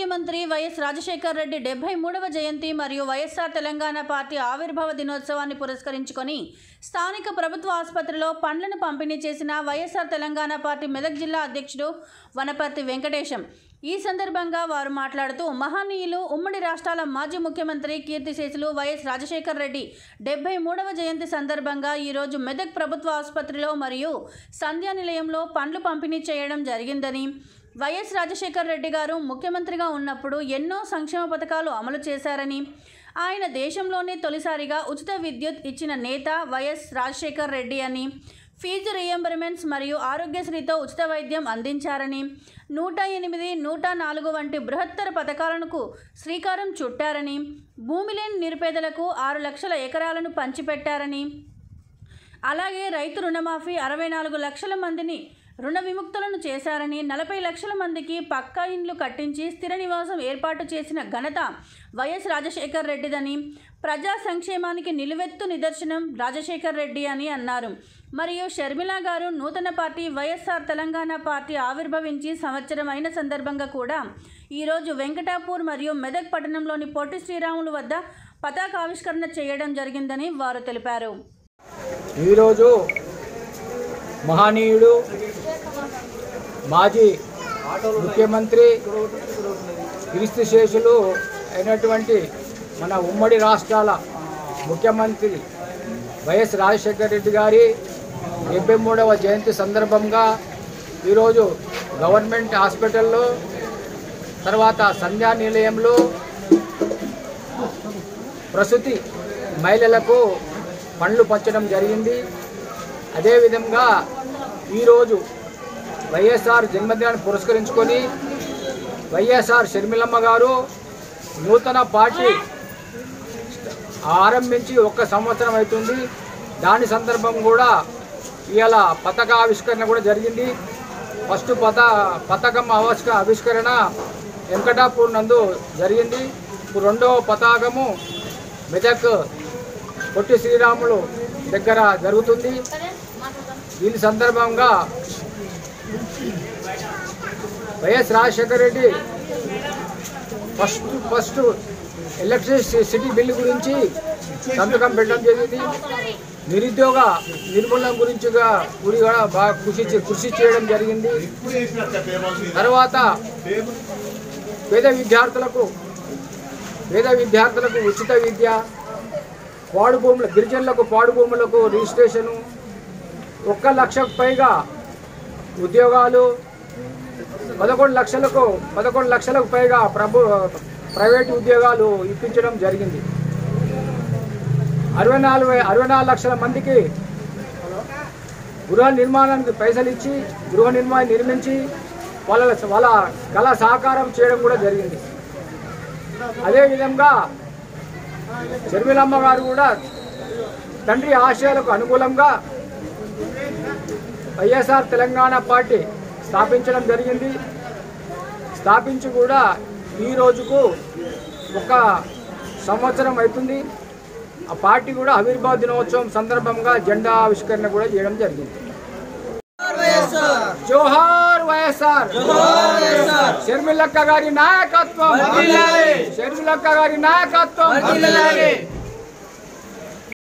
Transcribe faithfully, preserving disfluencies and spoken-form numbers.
ముఖ్యమంత్రి వైఎస్ రాజశేఖర్ రెడ్డి డెబ్బై మూడవ జయంతి మరియు వైఎస్ఆర్ తెలంగాణ పార్టీ ఆవిర్భావ దినోత్సవాన్ని పురస్కరించుకొని స్థానిక ప్రభుత్వ ఆసుపత్రిలో పండ్లను పంపిణీ చేసిన వైఎస్ఆర్ తెలంగాణ పార్టీ మెదక్ జిల్లా అధ్యక్షుడు వనపర్తి వెంకటేశం। ఈ సందర్భంగా వారు మాట్లాడుతూ మహనీయులు ఉమ్మడి రాష్ట్రాల మాజీ ముఖ్యమంత్రి కీర్తిశేషులు వైఎస్ రాజశేఖర్ రెడ్డి డెబ్బై మూడవ జయంతి సందర్భంగా ఈరోజు మెదక్ ప్రభుత్వ ఆసుపత్రిలో మరియు సంధ్యా నిలయంలో పండ్లు పంపిణీ చేయడం జరిగిందని, వైఎస్ రాజశేఖర్ రెడ్డి గారు ముఖ్యమంత్రిగా ఉన్నప్పుడు ఎన్నో సంక్షేమ పథకాలు అమలు చేశారని, ఆయన దేశంలోనే తొలిసారిగా ఉచిత విద్యుత్ ఇచ్చిన నేత వైఎస్ రాజశేఖర్ రెడ్డి అని, ఫీజు రియంబర్మెంట్స్ మరియు ఆరోగ్యశ్రీతో ఉచిత వైద్యం అందించారని, నూట ఎనిమిది నూట నాలుగు వంటి బృహత్తర పథకాలకు శ్రీకారం చుట్టారని, భూమి లేని నిరుపేదలకు ఆరు లక్షల ఎకరాలను పంచిపెట్టారని, అలాగే రైతు రుణమాఫీ అరవై నాలుగు లక్షల మందిని రుణ విముక్తులను చేశారని, నలభై లక్షల మందికి పక్కా ఇండ్లు కట్టించి స్థిర నివాసం ఏర్పాటు చేసిన ఘనత వైఎస్ రాజశేఖర్ రెడ్డిదని, ప్రజా సంక్షేమానికి నిలువెత్తు నిదర్శనం రాజశేఖర్ రెడ్డి అని అన్నారు। మరియు షర్మిల గారు నూతన పార్టీ వైఎస్ఆర్ తెలంగాణ పార్టీ ఆవిర్భవించి సంవత్సరం అయిన సందర్భంగా కూడా ఈరోజు వెంకటాపూర్ మరియు మెదక్ పట్టణంలోని పొట్టి శ్రీరాములు వద్ద పతాకావిష్కరణ చేయడం జరిగిందని వారు తెలిపారు। ఈరోజు మహనీయుడు మాజీ ముఖ్యమంత్రి కీర్తిశేషులు అయినటువంటి మన ఉమ్మడి రాష్ట్రాల ముఖ్యమంత్రి వైఎస్ రాజశేఖర్ రెడ్డి గారి డెబ్బై మూడవ జయంతి సందర్భంగా ఈరోజు గవర్నమెంట్ హాస్పిటల్లో తర్వాత సంధ్యా నిలయంలో ప్రసూతి మహిళలకు పండ్లు పంచడం జరిగింది। అదేవిధంగా ఈరోజు వైఎస్ఆర్ జన్మదినాన్ని పురస్కరించుకొని వైఎస్ఆర్ షర్మిలమ్మ గారు నూతన పార్టీ ఆరంభించి ఒక్క సంవత్సరం అవుతుంది। దాని సందర్భం కూడా ఇవాళ పతాక ఆవిష్కరణ కూడా జరిగింది। ఫస్ట్ పత పతాకం ఆవిష్క ఆవిష్కరణ వెంకటాపూర్ నందు జరిగింది। ఇప్పుడు రెండవ పతాకము మెదక్ పొట్టి శ్రీరాములు దగ్గర జరుగుతుంది। దీని సందర్భంగా YS Rajasekhar Reddy first first electricity bill గురించి సంతకం పెట్టడం జరిగింది। నిరుద్యోగ నిర్మూలన గురించిగా గురి కూడా బాగా కృషి కృషి చేయడం జరిగింది। తర్వాత పేద విద్యార్థులకు పేద విద్యార్థులకు ఉచిత విద్య, పాడు భూముల గిరిజనులకు పాడు భూములకు రిజిస్ట్రేషను, ఒక్క లక్షకు పైగా ఉద్యోగాలు, పదకొండు లక్షలకు పదకొండు లక్షలకు పైగా ప్రభు ప్రైవేటు ఉద్యోగాలు ఇప్పించడం జరిగింది। అరవై నాలుగు అరవై నాలుగు లక్షల మందికి గృహ నిర్మాణానికి పైసలు ఇచ్చి గృహ నిర్మాణం నిర్మించి వాళ్ళ వాళ్ళ కళ సహకారం చేయడం కూడా జరిగింది। అదేవిధంగా షర్మిలమ్మ గారు కూడా తండ్రి ఆశయాలకు అనుకూలంగా వైఎస్ఆర్ తెలంగాణ పార్టీ స్థాపించడం జరిగింది। స్థాపించి కూడా ఈ రోజుకు ఒక సంవత్సరం అవుతుంది। ఆ పార్టీ కూడా ఆవిర్భావ దినోత్సవం సందర్భంగా జెండా ఆవిష్కరణ కూడా చేయడం జరిగింది। జోహార్ వైఎస్ఆర్, షర్మిలక్క గారి నాయకత్వం, షర్మిలక్క గారి నాయకత్వం।